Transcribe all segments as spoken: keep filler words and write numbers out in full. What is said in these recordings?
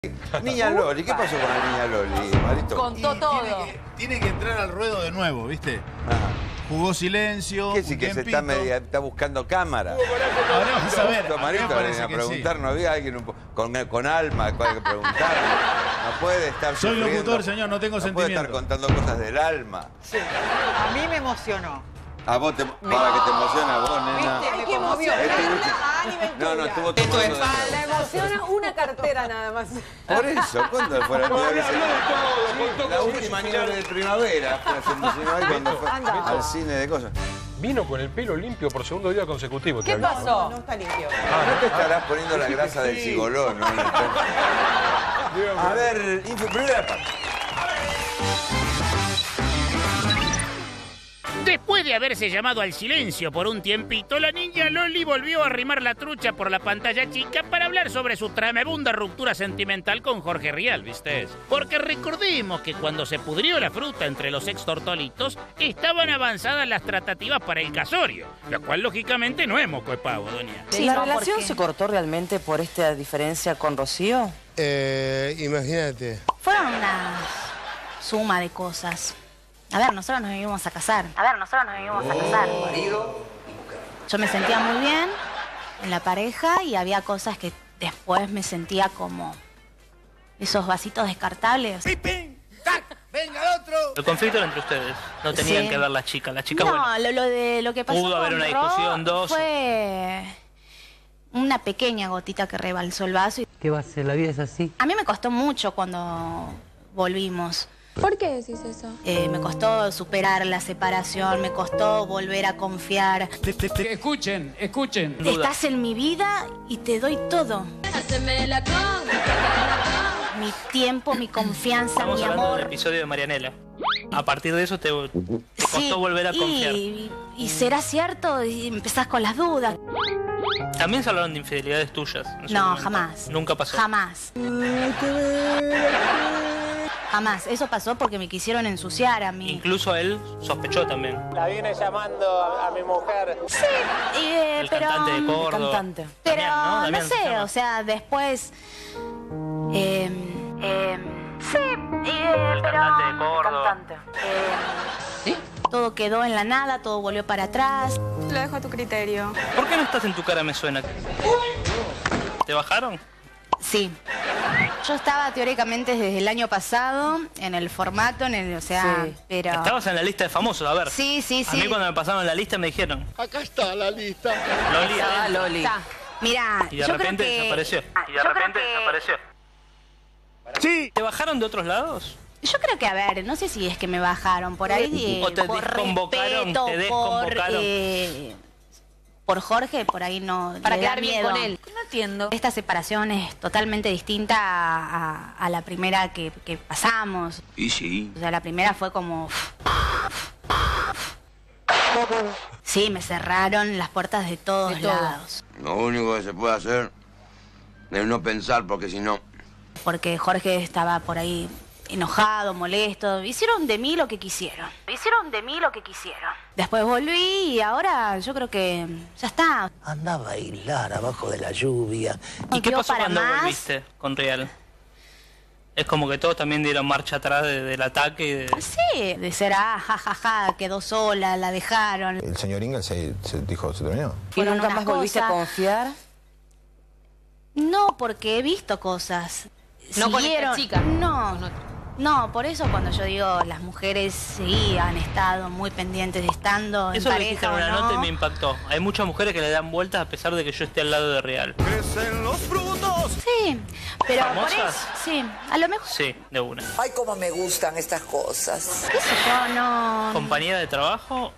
Niña Loli, ¿qué pasó con la niña Loli, Marito? Contó todo. Tiene que, tiene que entrar al ruedo de nuevo, ¿viste? Ajá. Jugó silencio. ¿Qué sí que se está, media, está buscando cámara? Ahora vamos a ver. Marito, a, a preguntar, sí. No había alguien un po con, con alma, hay que preguntarle. No puede estar Soy sufriendo, locutor, señor, no tengo no sentimiento. No puede estar contando cosas del alma. Sí. A mí me emocionó. A vos te... Para que te emociona a vos, nena. ¿Viste? Hay que emocionar a Ani Ventura. No, no, estuvo tomando... De... La emociona una cartera nada más. Por eso, ¿cuándo fue la última vez? La última nieve de primavera se emocionó ahí cuando fue al cine de cosas. Vino con el pelo limpio por segundo día consecutivo. ¿Qué pasó? No está limpio. Ah, no te estarás poniendo la grasa del cigolón, ¿no? A ver, info, primera parte. Después de haberse llamado al silencio por un tiempito, la niña Loli volvió a arrimar la trucha por la pantalla chica para hablar sobre su tremenda ruptura sentimental con Jorge Rial, ¿viste? Porque recordemos que cuando se pudrió la fruta entre los ex tortolitos, estaban avanzadas las tratativas para el casorio, lo cual lógicamente no es moco de pavo, doña. Sí, ¿La relación se cortó realmente por esta diferencia con Rocío? Eh, imagínate. Fueron una suma de cosas. A ver, nosotros nos íbamos a casar. A ver, nosotros nos íbamos a casar. Marido y mujer. Yo me sentía muy bien en la pareja y había cosas que después me sentía como esos vasitos descartables. ¡Pim, pim! ¡Tac! ¡Venga el otro! El conflicto era entre ustedes. No tenían Sí. que ver las chicas. Las chicas, No, bueno, lo, lo de lo que pasó pudo haber con una Ro discusión, dos. fue una pequeña gotita que rebalsó el vaso. Y ¿Qué va a ser? La vida es así. a mí me costó mucho cuando volvimos. ¿Por qué decís eso? Eh, me costó superar la separación, me costó volver a confiar. Escuchen, escuchen. Estás en mi vida y te doy todo. Haceme la con, Mi tiempo, mi confianza, Estamos mi hablando amor. del episodio de Marianela. A partir de eso te, te costó Sí, volver a confiar. Y, y será cierto y empezás con las dudas. También se hablaron de infidelidades tuyas. en su No, momento. jamás. Nunca pasó. Jamás. Jamás. Eso pasó porque me quisieron ensuciar a mí. Incluso él sospechó también. La viene llamando a, a mi mujer. Sí, eh, El pero... cantante de Córdoba. Cantante. Pero Damián, ¿no? no, Damián se sé, llama. o sea, después... Eh, eh, sí, eh, El pero... cantante de Córdoba. Cantante. eh, ¿Sí? todo quedó en la nada, todo volvió para atrás. Lo dejo a tu criterio. ¿Por qué no estás en tu cara me suena? ¿Te bajaron? Sí. Yo estaba teóricamente desde el año pasado en el formato, en el, o sea, Sí. pero... Estabas en la lista de famosos, a ver. Sí, sí, A sí. mí cuando me pasaron la lista me dijeron. Acá está la lista. Loli, Ah, adentro. Loli. Está. Mira, Y de yo repente creo que... desapareció. Y de yo creo repente que- desapareció. ¡Sí! ¿Te bajaron de otros lados? Yo creo que, a ver, no sé si es que me bajaron por ahí, ¿O eh, te por desconvocaron, respeto, te por, desconvocaron? eh, por Jorge, por ahí no. Para le da quedar bien miedo. con él. No entiendo. Esta separación es totalmente distinta a, a- a la primera que, que pasamos. Y sí. O sea, la primera fue como... Sí, me cerraron las puertas de todos De todo. lados. Lo único que se puede hacer es no pensar, porque si no... Porque Jorge estaba por ahí enojado, molesto. Hicieron de mí lo que quisieron. Hicieron de mí lo que quisieron. Después volví y ahora yo creo que ya está. Anda a bailar abajo de la lluvia. ¿Y No qué dio pasó para cuando más. volviste con Real? Es como que todos también dieron marcha atrás de- del ataque y de... Sí, de ser, ah, ja, ja, ja, quedó sola, la dejaron. El señor Ingal se, se dijo, se terminó. ¿Y Fueron nunca unas más volviste a cosas- confiar? No, porque he visto cosas. No con esta Siguieron- chica. No, Con otra. no, por eso cuando yo digo las mujeres sí han estado muy pendientes de estando en Eso lo dijiste pareja en o una no. nota y me impactó. Hay muchas mujeres que le dan vueltas a pesar de que yo esté al lado de Real. ¡Crecen los frutos! Sí, pero por ¿Famosas? eso, sí, a lo mejor, Sí, de una. Ay, cómo me gustan estas cosas. qué sé yo, no... ¿Compañera de trabajo?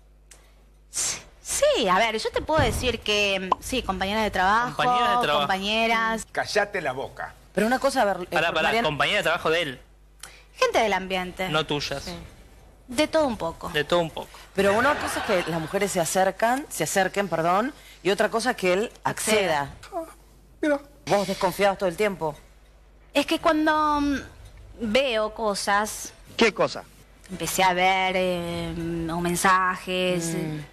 Sí, a ver, yo te puedo decir que sí, compañeras de trabajo, Compañeras de trabajo. compañeras, Callate la boca. Pero una cosa, a ver... eh, Pará, pará, Mariana- compañera de trabajo de él, gente del ambiente, no tuyas. de todo un poco. De todo un poco. Pero una cosa es que las mujeres se acercan, se acerquen, perdón, y otra cosa es que él acceda. Mira. ¿Vos desconfiabas todo el tiempo? Es que cuando mm, veo cosas, ¿Qué cosa? empecé a ver eh, o mensajes, eh,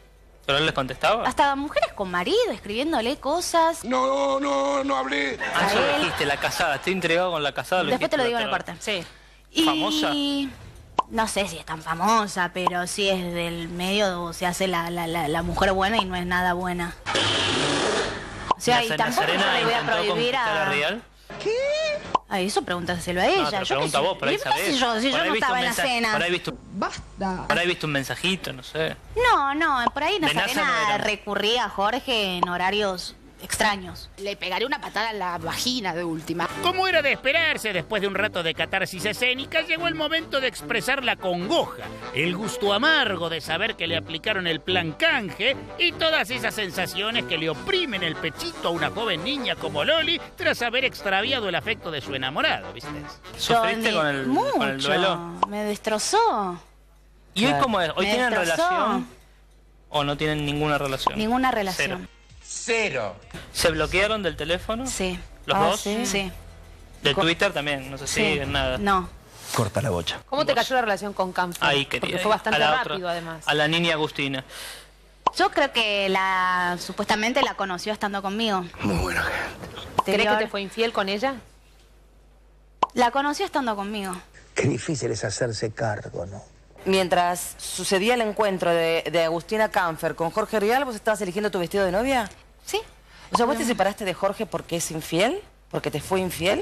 ¿Pero él les contestaba? Hasta mujeres con marido escribiéndole cosas. No, no, no hablé. Ah, eso A él. dijiste, la casada. Estoy intrigado con la casada. Después te lo digo en el corte. corte. Sí. Y... ¿Famosa? No sé si es tan famosa, pero sí es del medio, se hace la, la, la, la mujer buena y no es nada buena. O sea, y ¿La tampoco yo Serena le voy a intentó prohibir conquistar a... Real? Ay, eso pregúntaselo a No, ella. te lo yo pregunto a qué vos, por ahí sé. ¿Y qué sé sabés. yo, si Por yo ahí no viste estaba un en la mensaje- cena. Por ahí viste, Basta. por ahí viste un mensajito, no sé. No, no, por ahí De NASA Nazarena no era. recurría a Jorge en horarios extraños. Le pegaré una patada en la vagina de última. Como era de esperarse, después de un rato de catarsis escénica, llegó el momento de expresar la congoja, el gusto amargo de saber que le aplicaron el plan canje y todas esas sensaciones que le oprimen el pechito a una joven niña como Loli tras haber extraviado el afecto de su enamorado, ¿viste? ¿Sufriste Yo, con el, mucho. con el duelo? Me destrozó. ¿Y hoy cómo es? ¿Hoy Me tienen destrozó. relación o no tienen ninguna relación? Ninguna relación. Cero. Cero. ¿Se bloquearon del teléfono? Sí. ¿Los Ah, dos? Sí. sí. ¿Del Co- Twitter también? No se Sí. siguen nada. No. Corta la bocha. ¿Cómo te cayó la relación con Canfer? Ahí quería. Porque ir. fue bastante A la rápido, otra- además. A la niña Agustina. Yo creo que la supuestamente la conoció estando conmigo. Muy buena gente. ¿Crees que Anterior. te fue infiel con ella? La conoció estando conmigo. Qué difícil es hacerse cargo, ¿no? Mientras sucedía el encuentro de, de Agustina Canfer con Jorge Rial, ¿vos estabas eligiendo tu vestido de novia? Sí. O sea, ¿vos te separaste de Jorge porque es infiel? ¿Porque te fue infiel?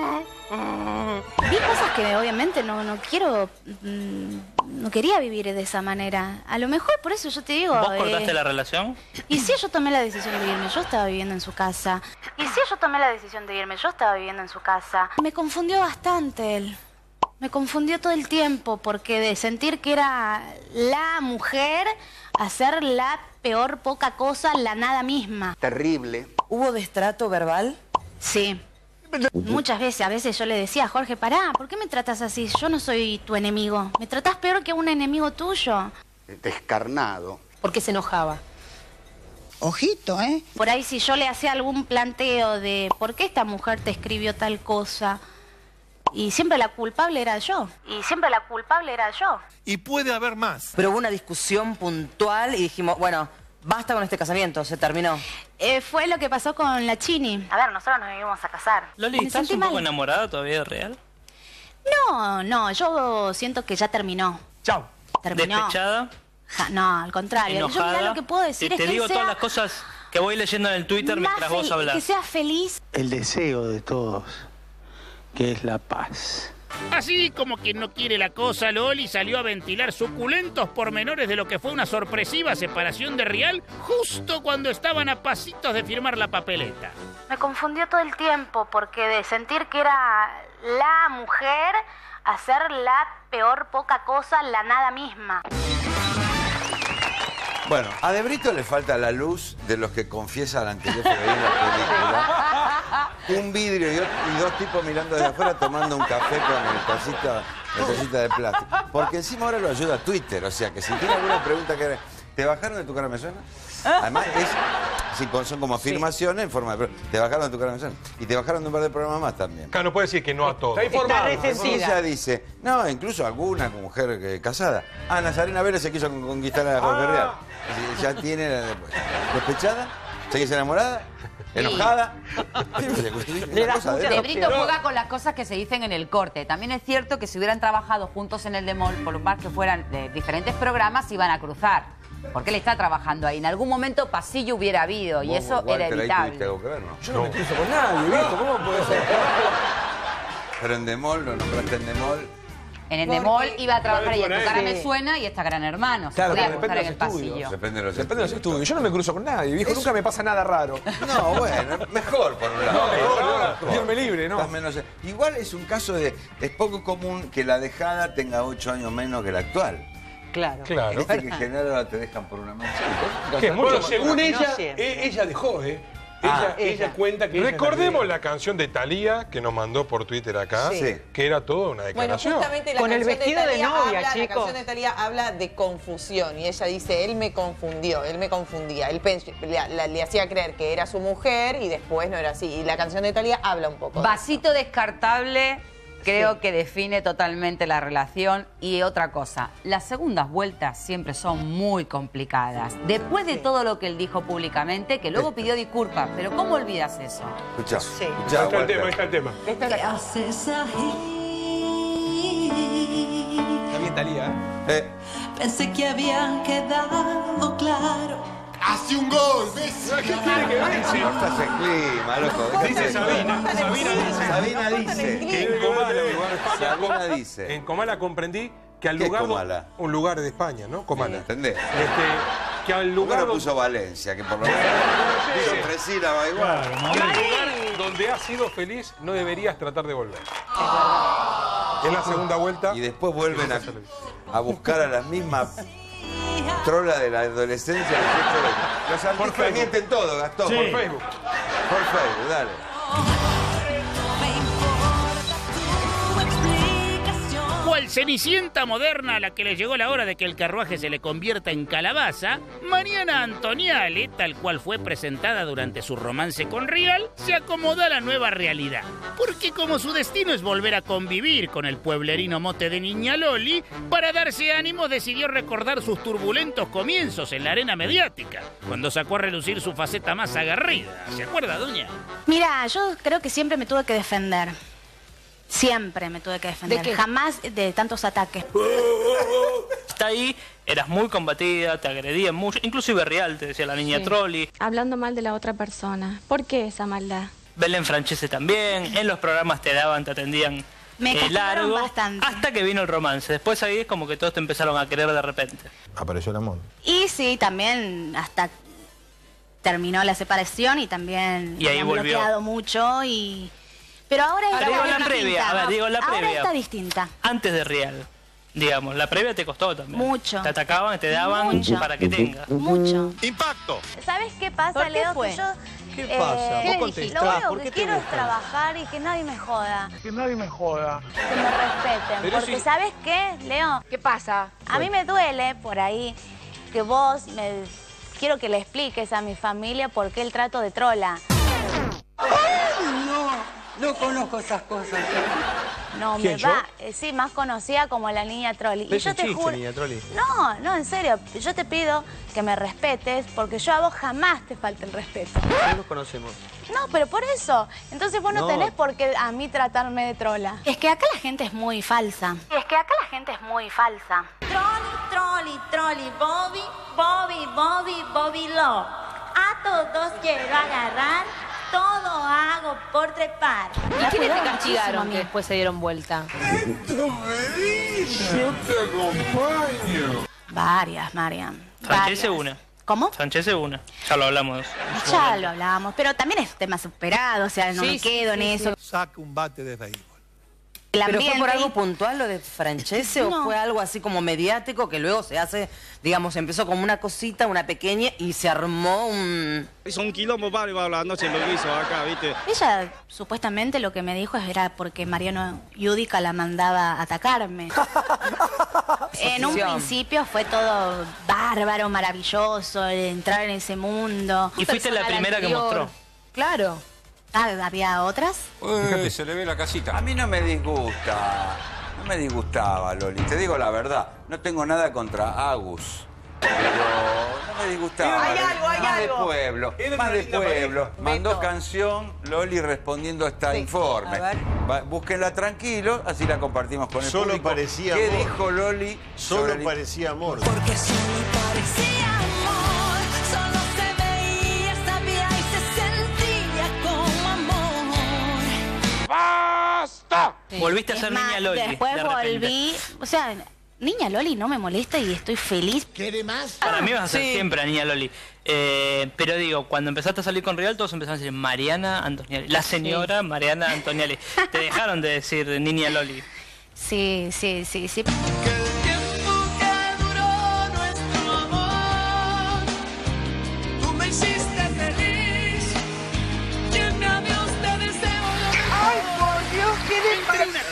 Vi cosas que obviamente no, no quiero, mm, no quería vivir de esa manera. A lo mejor por eso yo te digo... ¿Vos eh, cortaste la relación? Y si yo tomé la decisión de irme, yo estaba viviendo en su casa. Y si yo tomé la decisión de irme, yo estaba viviendo en su casa. Me confundió bastante él. Me confundió todo el tiempo porque de sentir que era la mujer, hacer la peor poca cosa, la nada misma. Terrible. ¿Hubo destrato verbal? Sí. Muchas veces, a veces yo le decía a Jorge, pará, ¿por qué me tratas así? Yo no soy tu enemigo. Me tratás peor que a un enemigo tuyo. Descarnado. ¿Por qué se enojaba? Ojito, ¿eh? Por ahí si yo le hacía algún planteo de por qué esta mujer te escribió tal cosa, y siempre la culpable era yo. Y siempre la culpable era yo. Y puede haber más. Pero hubo una discusión puntual y dijimos, bueno, basta con este casamiento, se terminó. Eh, fue lo que pasó con la Chini. A ver, nosotros nos íbamos a casar. Loli, Me ¿estás sentí un poco mal. enamorada todavía de Real? No, no, yo siento que ya terminó. Chao. Terminó. ¿Despechada? Ja, no, al contrario. Yo ¿Enojada? mirá lo que puedo decir Te, es te que digo él sea todas las cosas que voy leyendo en el Twitter más mientras vos fel- hablas. que sea feliz. El deseo de todos, que es la paz. Así como quien no quiere la cosa, Loli salió a ventilar suculentos pormenores de lo que fue una sorpresiva separación de Rial justo cuando estaban a pasitos de firmar la papeleta. Me confundió todo el tiempo porque de sentir que era la mujer, hacer la peor poca cosa, la nada misma. Bueno, a De Brito le falta la luz de los que confiesan que yo fui a ver la película. Un vidrio y, y dos tipos mirando desde afuera tomando un café con el tacita, la tacita de plástico. Porque encima ahora lo ayuda Twitter, o sea que si tiene alguna pregunta que... ¿Te bajaron de tu cara me suena? Además, es, sí, son como afirmaciones en forma de... Te bajaron de tu cara me suena. Y te bajaron de un par de programas más también. Claro, no puede decir que no a todos. Está informado. Ella dice, no, incluso alguna mujer eh, casada. Ah, Nazarena Vélez se quiso con- conquistar a Jorge Real. Y ya tiene la despechada, seguís enamorada, enojada. Le da mucha- De Brito juega con las cosas que se dicen en el corte. También es cierto que si hubieran trabajado juntos en el Demol, por más que fueran de diferentes programas, iban a cruzar. Porque él está trabajando ahí. En algún momento pasillo hubiera habido y Vos, eso Walter, era ahí tuviste evitable. algo que ver, ¿no? Yo no, me cruzo con nadie, viejo. ¿Cómo puede ser? Pero en Demol, lo nombraste en Demol. En el Porque- Demol iba a trabajar y Claro, en tu cara sí. me suena y esta Gran Hermano. Se Claro, podía pero cruzar depende en de el los estudios. pasillo. Depende de los Depende de los estudios. Yo no me cruzo con nadie, viejo. Nunca me pasa nada raro. No, bueno, mejor por un lado. No, mejor, Mejor. Dios me libre, ¿no? Estás menos- Igual es un caso de... Es poco común que la dejada tenga ocho años menos que la actual. Claro. Claro. Viste que en general te dejan por una mancha. Que es mucho Bueno, más- según no ella, siempre. e- ella dejó, ¿eh? Ah, ella, ella cuenta que ella Recordemos la canción de Thalía que nos mandó por Twitter acá, Sí. que era toda una Bueno, declaración. justamente la Con el canción vestido de Thalía novia, habla, La chicos. canción de Thalía habla de confusión y ella dice, él me confundió, él me confundía. Él pens- le, la- le hacía creer que era su mujer y después no era así. Y la canción de Thalía habla un poco de Vasito descartable Creo que define totalmente la relación. Y otra cosa, las segundas vueltas siempre son muy complicadas. Después de todo lo que él dijo públicamente, que luego pidió disculpas, pero ¿cómo olvidas eso? Escucha, Sí. escucha, Ahí está el Walter. tema, ahí está el tema. Esta es la ¿Qué haces ahí? Está bien, Talía, ¿eh? Eh, Pensé que había quedado claro. ¡Hace un gol! ¿Ves? ¿Qué tiene que ver? Sí. cortas el clima, loco. Dice Sabina, Sabina dice. Sabina dice. Que en Comala, Sabina dice. en Comala comprendí que al ¿Qué es lugar... Comala? Un lugar de España, ¿no? Comala. ¿Entendés? Este, que al ¿Por qué lugar no donde... puso Valencia? Que por lo menos Sí. hizo tres sílabas igual. que al lugar donde has sido feliz no deberías tratar de volver. Es la segunda vuelta. Y después vuelven a, a buscar a las mismas trolas de la adolescencia. Los Por artistas Facebook. mienten todo, Gastón. Por Facebook. Por Facebook, dale. Cual cenicienta moderna a la que le llegó la hora de que el carruaje se le convierta en calabaza, Mariana Antoniali, tal cual fue presentada durante su romance con Rial, se acomoda a la nueva realidad. Porque como su destino es volver a convivir con el pueblerino mote de Niña Loli, para darse ánimo decidió recordar sus turbulentos comienzos en la arena mediática, cuando sacó a relucir su faceta más aguerrida. ¿Se acuerda, doña? Mira, yo creo que siempre me tuve que defender. Siempre me tuve que defender. ¿De qué? Jamás de tantos ataques. Está ahí, eras muy combatida, te agredían mucho, inclusive Real, te decía la niña Sí. Trolli. Hablando mal de la otra persona. ¿Por qué esa maldad? Belén Francese también, en los programas te daban, te atendían Me eh, castigaron largo, bastante. hasta que vino el romance. Después ahí es como que todos te empezaron a querer de repente. Apareció el amor. Y sí, también hasta terminó la separación y también Y ahí me han volvió. bloqueado mucho y... Pero ahora Ah, está digo la distinta. previa, a ver, digo la Ahora previa. está distinta. Antes de Real, digamos, la previa te costó también. Mucho. Te atacaban, te daban Mucho. para que tengas. Mucho. ¡Impacto! ¿Sabes qué pasa, ¿Por qué Leo? fue? Que yo, ¿Qué eh, pasa? ¿qué Vos le contestás, dije? Lo único ¿por que qué te quiero es gusta? trabajar y que nadie me joda. Que nadie me joda. Que me respeten. Pero Porque si- ¿sabes qué, Leo? ¿Qué pasa? A mí me duele por ahí que vos me... Quiero que le expliques a mi familia por qué el trato de trola. No conozco esas cosas. No, me ¿Quién, yo? va... eh, sí, más conocida como la niña Trolli. Y Es yo un te chiste, juro... niña Trolli. No, no, en serio. Yo te pido que me respetes porque yo a vos jamás te falta el respeto. No nos conocemos. No, pero por eso. Entonces vos no, No. tenés por qué a mí tratarme de trola. Es que acá la gente es muy falsa. Es que acá la gente es muy falsa. Trolli, trolli, trolli, Bobby, Bobby, Bobby, Bobby Lo. A todos quiero agarrar, todo hago por trepar. ¿Y quiénes te castigaron que después se dieron vuelta? Yo te acompaño. Varias, Mariam. Francese varias. una. ¿Cómo? Francese una. Ya lo hablamos. en su Ya momento. lo hablábamos, pero también es tema superado, o sea, no Sí, me sí, quedo sí, en sí. eso. Saca un bate de béisbol. El ¿Pero fue ambiente por algo y- puntual lo de Francese No. o fue algo así como mediático que luego se hace, digamos, empezó como una cosita, una pequeña y se armó un... Hizo un quilombo bárbaro la noche lo que hizo acá, ¿viste? Ella supuestamente lo que me dijo era porque Mariano Yudica la mandaba a atacarme. En un Asociación. principio fue todo bárbaro, maravilloso, el entrar en ese mundo. Y fuiste la Personal primera que anterior. mostró. Claro. Ah, ¿había otras? Eh, se le ve la casita. A mí no me disgusta. No me disgustaba, Loli. Te digo la verdad. No tengo nada contra Agus. Pero no me disgustaba. Hay algo, hay más algo. de pueblo. Era Más una de linda pueblo. pareja. Mandó Beto. canción Loli respondiendo a este informe. A ver. Va- búsquenla tranquilo, así la compartimos con el Solo público. parecía ¿Qué amor. dijo Loli? Solo sobre el- parecía amor. Porque solo parecía amor, solo se veía, sabía y se sentía como amor. ¡Basta! Volviste a Es ser más, niña Loli. después de repente. volví, o sea, niña Loli no me molesta y estoy feliz. ¿Quiere más? Para mí vas a ser sí. siempre la niña Loli. Eh, pero digo, cuando empezaste a salir con Real, todos empezaron a decir Mariana Antoniali. La señora Mariana Antoniali. Te dejaron de decir niña Loli. Sí, sí, sí, sí. Que el tiempo que duró nuestro amor, tú me hiciste feliz, llename usted de deseo. ¡Ay, por Dios, qué desperdicio!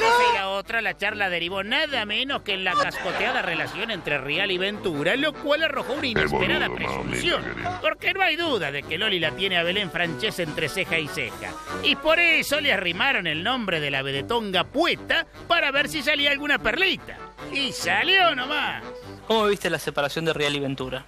cosa y la otra, la charla derivó nada menos que en la cascoteada relación entre Rial y Ventura, lo cual arrojó una inesperada presunción. Porque no hay duda de que Loli la tiene a Belén Francese entre ceja y ceja. Y por eso le arrimaron el nombre de la vedetonga Pueta para ver si salía alguna perlita. Y salió nomás. ¿Cómo viste la separación de Rial y Ventura?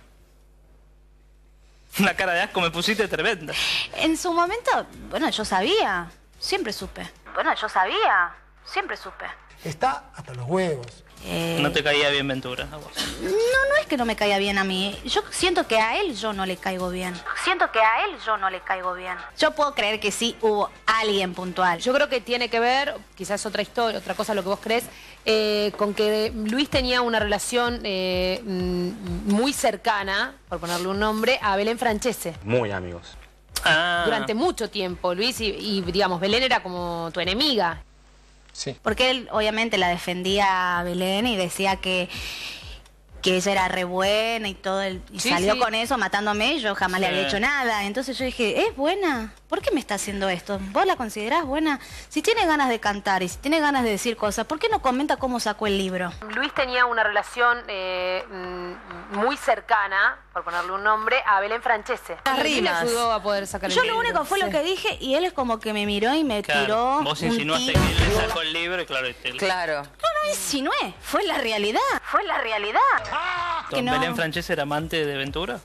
Una cara de asco me pusiste tremenda. En su momento, bueno, yo sabía. Siempre supe. Bueno, yo sabía. Siempre supe. Está hasta los huevos. Eh... No te caía bien Ventura a vos. No, no es que no me caiga bien a mí. Yo siento que a él yo no le caigo bien. Siento que a él yo no le caigo bien. Yo puedo creer que sí hubo alguien puntual. Yo creo que tiene que ver, quizás otra historia, otra cosa lo que vos crees, eh, con que Luis tenía una relación eh, muy cercana, por ponerle un nombre, a Belén Francese. Muy amigos. Ah. Durante mucho tiempo, Luis, y, y digamos, Belén era como tu enemiga. Sí. Porque él obviamente la defendía a Belén y decía que, que ella era re buena y todo, el, y Sí, salió sí. con eso matándome y yo jamás le Sí. había hecho nada. Entonces yo dije, ¿es buena? ¿Por qué me está haciendo esto? ¿Vos la considerás buena? Si tiene ganas de cantar y si tiene ganas de decir cosas, ¿por qué no comenta cómo sacó el libro? Luis tenía una relación eh, muy cercana, por ponerle un nombre, a Belén Francese. Las ¿Quién le rimas. ayudó a poder sacar el Yo libro? lo único fue lo Sí. que dije y él es como que me miró y me Claro, tiró vos un insinuaste tiro. que él le sacó el libro y claro, y te... Claro. No, no insinué, fue la realidad, fue la realidad. Que ¿Don no. Belén Francese era amante de Ventura?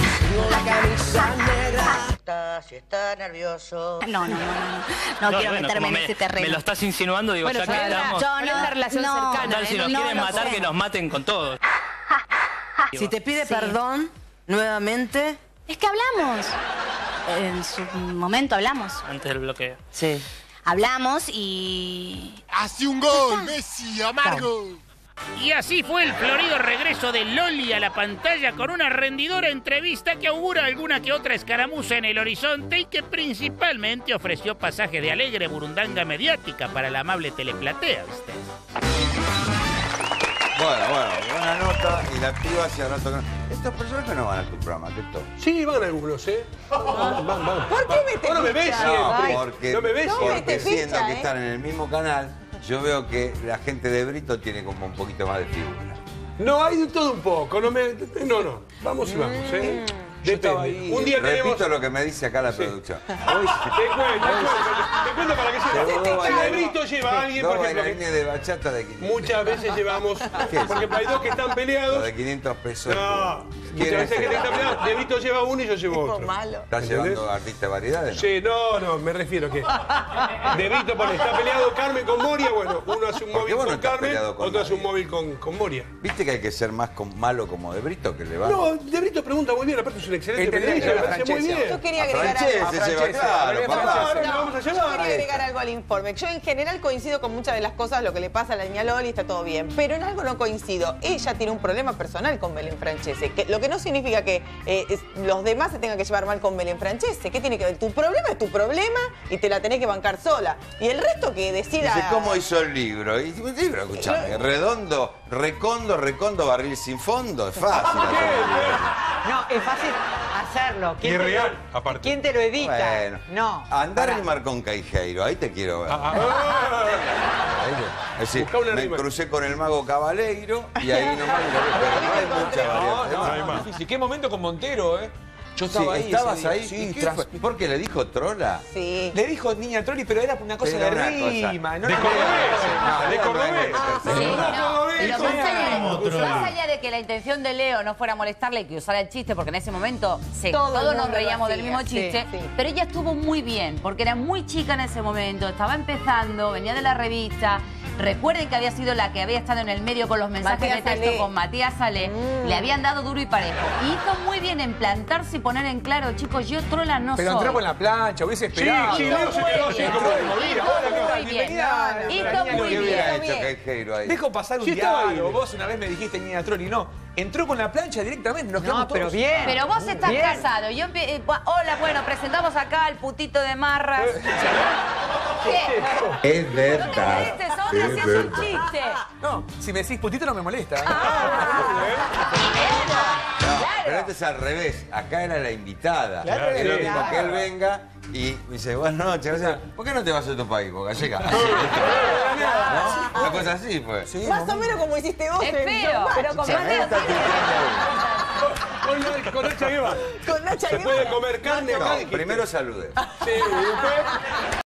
Si está nervioso. No, no, no, no, no, no quiero bueno, meterme como en me, ese terreno. me lo estás insinuando, digo, Bueno, ya que ¿cuál es la- estamos... Yo ¿Cuál es no, la relación no, cercana? Total, si nos no, quieren no matar, sé. que nos maten con todo. Si te pide Sí. perdón, nuevamente... Es que hablamos. En su momento hablamos. Antes del bloqueo. Sí. Hablamos y... ¡Hace un gol, Messi, amargo! Y así fue el florido regreso de Loli a la pantalla con una rendidora entrevista que augura alguna que otra escaramuza en el horizonte y que principalmente ofreció pasaje de alegre burundanga mediática para la amable teleplatea, ¿viste? Bueno, bueno, buena nota y la piba hacia rato que no. Estos personajes no van a tu programa, ¿qué esto? Sí, van algunos, ¿eh? Van, van, van. ¿Por qué me te No, no me fichas? beses. No, Ay, porque, no me beses. No me porque te siendo ficha, que ¿eh? están en el mismo canal, yo veo que la gente de Brito tiene como un poquito más de figura. No, hay de todo un poco. No, me, no, no. Vamos y vamos, ¿eh? Depende. Un día Repito tenemos... lo que me dice acá la producción. Te cuento, te cuento, te cuento para que Llevo sepas. dos El bailarines- Brito lleva a alguien, dos por ejemplo, que bailarines de bachata de quinientos. muchas veces llevamos... ¿Qué es? Por ejemplo, hay dos que están Lo peleados. de quinientos pesos. No, muchas ¿Quieren veces que ser? están peleados. De Brito lleva uno y yo llevo Tipo otro. malo. ¿Estás ¿Entendés? llevando artistas de variedades? No? Sí, no, no, me refiero que De Brito pone, está peleado Carmen con Moria, bueno, uno hace un ¿Por qué móvil vos no con estás Carmen, peleado con otro hace un nadie? móvil con, con Moria. ¿Viste que hay que ser más con- malo como de Brito que le va? No, De Brito pregunta muy bien, aparte es un excelente Entendés, periodista, me lleva parece muy Francesca. bien. Yo quería A agregar Francese algo. se lleva, Francesca, claro, Belén papá. Francesca. Claro, lo vamos a Yo llevar. quería agregar algo al informe. Yo en general coincido con muchas de las cosas, lo que le pasa a la niña Loli está todo bien, pero en algo no coincido. Ella tiene un problema personal con Belén Francese, que, lo que no significa que eh, es- los demás se tengan que llevar mal con Belén Francese. ¿Qué tiene que ver? Tu problema es tu problema y te la tenés que bancar sola. Y el resto que decida... Dice, ¿cómo hizo el libro? Y el libro, escuchame, redondo, recondo, recondo, barril sin fondo, es fácil. No, es fácil hacerlo. Y ¿Quién te real, lo- aparte. ¿Quién te lo edita? Bueno, No. andar pará. en mar con Caijeiro, ahí te quiero ver. Ah, Ahí te- Es decir, Busca una me rima. crucé con el mago Cabaleiro y ahí nomás me lo pero no hay mucha No, variante. no, más. hay más. difícil. ¿Qué momento con Montero, eh? Yo Sí, estaba ahí. ese ¿estabas día. ahí? Sí, ¿Y qué tras- fue? ¿Por qué le dijo trola? Sí. Le dijo niña Trolli, pero era una cosa Era de una cosa. rima. No De era- cordobés, No, de no, cordobés. no, no, Ah, no, sí, no, no, pero más allá, Trolli. más allá de que la intención de Leo no fuera molestarle y que usara el chiste, porque en ese momento se- Todo el todos nos mundo lo reíamos del hacía, mismo sí, chiste, sí. pero ella estuvo muy bien, porque era muy chica en ese momento, estaba empezando, venía de la revista. Recuerden que había sido la que había estado en el medio con los mensajes Matías de texto Salé. con Matías Salé. Mm. Le habían dado duro y parejo. Y hizo muy bien en plantarse y poner en claro, chicos, yo trola no Pero soy. entró con la plancha, hubiese Sí, esperado. sí, Leo se quedó así bien. como de Movida. Hizo Hola, ¿qué tal? muy bien. Bienvenida. Hizo La niña muy Loli. ¿Qué bien. hubiera bien. hecho Caijeiro ahí? Dejo pasar un Sí, estaba diálogo. bien. Vos una vez me dijiste niña Trolli, no. Entró con la plancha directamente, nos quedamos No, pero todos. bien. Pero vos estás Bien. casado. Yo empie- eh, bu- hola, bueno, presentamos acá al putito de marras. ¿Qué? Es No te verdad. molestes, Sonia, si es un chiste. No, si me decís putito no me molesta. ¿eh? No, pero este es al revés. Acá era la invitada. Claro. Es lo Sí. mismo que él venga Y me dice, buenas noches, gracias. ¿Por qué no te vas a tu país? Porque gallega. Así, ¿no? Una cosa así, pues. Sí, más o menos como hiciste vos. Es en feo, Showmatch. pero con Chanel Mateo Con, con Nacha Guevara. Con Nacha ¿Se Guevara. puede comer carne acá? No, primero salude. Sí, y después...